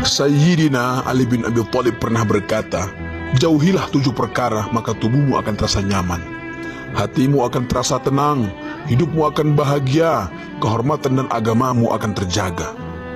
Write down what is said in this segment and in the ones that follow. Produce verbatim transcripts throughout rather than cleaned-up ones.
Sayyidina Ali bin Abi Thalib pernah berkata, jauhilah tujuh perkara, maka tubuhmu akan terasa nyaman, hatimu akan terasa tenang, hidupmu akan bahagia, kehormatan dan agamamu akan terjaga.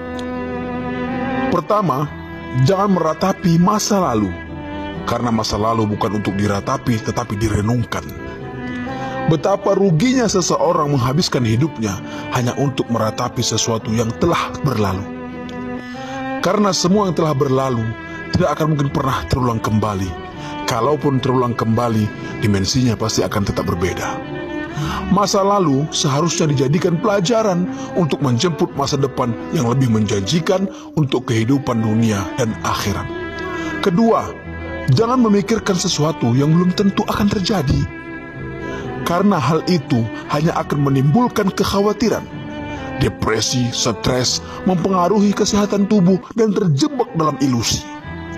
Pertama, jangan meratapi masa lalu, karena masa lalu bukan untuk diratapi tetapi direnungkan. Betapa ruginya seseorang menghabiskan hidupnya hanya untuk meratapi sesuatu yang telah berlalu. Karena semua yang telah berlalu tidak akan mungkin pernah terulang kembali. Kalaupun terulang kembali, dimensinya pasti akan tetap berbeda. Masa lalu seharusnya dijadikan pelajaran untuk menjemput masa depan yang lebih menjanjikan untuk kehidupan dunia dan akhirat. Kedua, jangan memikirkan sesuatu yang belum tentu akan terjadi, karena hal itu hanya akan menimbulkan kekhawatiran, depresi, stres, mempengaruhi kesehatan tubuh dan terjebak dalam ilusi.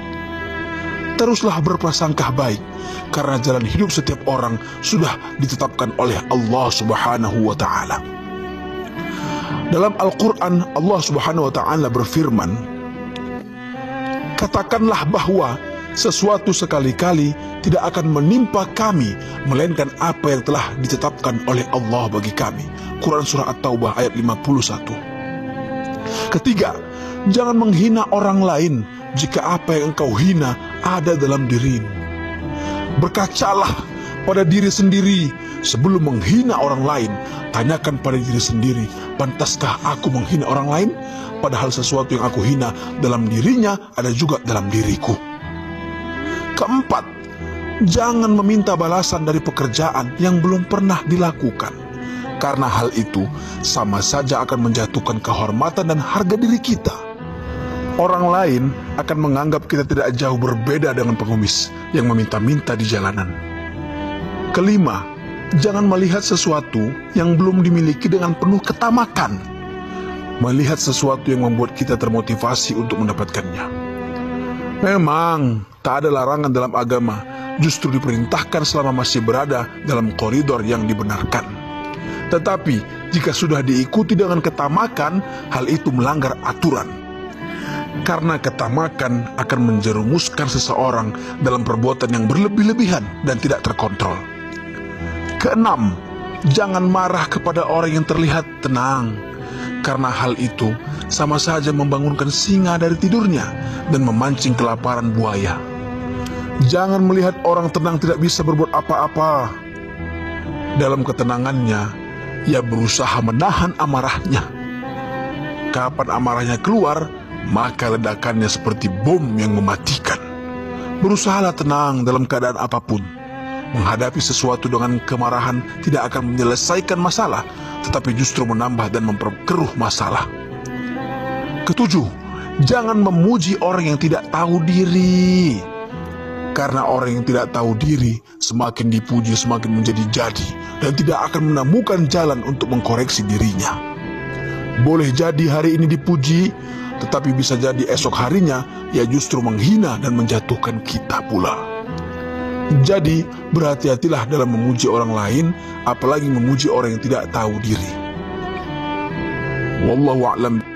Teruslah berprasangka baik, karena jalan hidup setiap orang sudah ditetapkan oleh Allah Subhanahu wa Ta'ala. Dalam Al-Quran, Allah Subhanahu wa Ta'ala berfirman, katakanlah bahwa sesuatu sekali-kali tidak akan menimpa kami melainkan apa yang telah ditetapkan oleh Allah bagi kami. Quran Surah At-Taubah ayat lima puluh satu. Ketiga, jangan menghina orang lain jika apa yang engkau hina ada dalam dirimu. Berkacalah pada diri sendiri sebelum menghina orang lain. Tanyakan pada diri sendiri, pantaskah aku menghina orang lain? Padahal sesuatu yang aku hina dalam dirinya ada juga dalam diriku. Keempat, jangan meminta balasan dari pekerjaan yang belum pernah dilakukan, karena hal itu sama saja akan menjatuhkan kehormatan dan harga diri kita. Orang lain akan menganggap kita tidak jauh berbeda dengan pengemis yang meminta-minta di jalanan. Kelima, jangan melihat sesuatu yang belum dimiliki dengan penuh ketamakan. Melihat sesuatu yang membuat kita termotivasi untuk mendapatkannya. Memang tak ada larangan dalam agama, justru diperintahkan selama masih berada dalam koridor yang dibenarkan. Tetapi jika sudah diikuti dengan ketamakan, hal itu melanggar aturan. Karena ketamakan akan menjerumuskan seseorang dalam perbuatan yang berlebih-lebihan dan tidak terkontrol. Keenam, jangan marah kepada orang yang terlihat tenang, karena hal itu sama saja membangunkan singa dari tidurnya dan memancing kelaparan buaya. Jangan melihat orang tenang tidak bisa berbuat apa-apa. Dalam ketenangannya, ia berusaha menahan amarahnya. Kapan amarahnya keluar, maka ledakannya seperti bom yang mematikan. Berusahalah tenang dalam keadaan apapun. Menghadapi sesuatu dengan kemarahan tidak akan menyelesaikan masalah, tetapi justru menambah dan memperkeruh masalah. Ketujuh, jangan memuji orang yang tidak tahu diri. Karena orang yang tidak tahu diri semakin dipuji semakin menjadi jadi dan tidak akan menemukan jalan untuk mengkoreksi dirinya. Boleh jadi hari ini dipuji, tetapi bisa jadi esok harinya ia justru menghina dan menjatuhkan kita pula. Jadi berhati-hatilah dalam memuji orang lain, apalagi memuji orang yang tidak tahu diri. Wallahu a'lam.